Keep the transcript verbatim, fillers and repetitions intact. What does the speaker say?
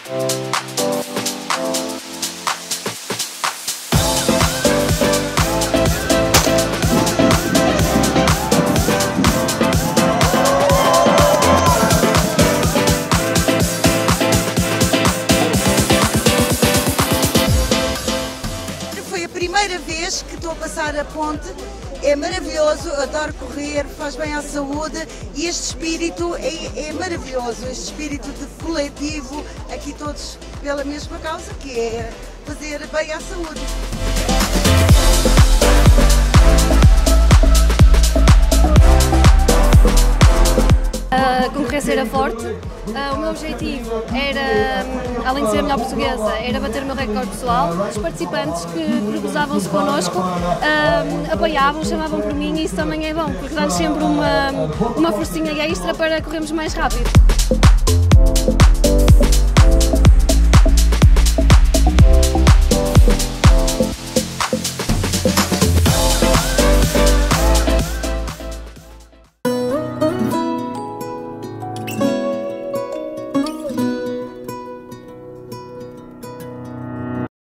Foi a primeira vez que estou a passar a ponte, é maravilhoso, adoro correr, faz bem à saúde e este espírito é, é maravilhoso, este espírito de coletivo, aqui todos pela mesma causa, que é fazer bem à saúde. A concorrência era forte, uh, o meu objetivo era, um, além de ser a melhor portuguesa, era bater o meu recorde pessoal. Os participantes que cruzavam-se connosco um, apoiavam, chamavam por mim e isso também é bom, porque dá-nos sempre uma, uma forcinha extra para corrermos mais rápido.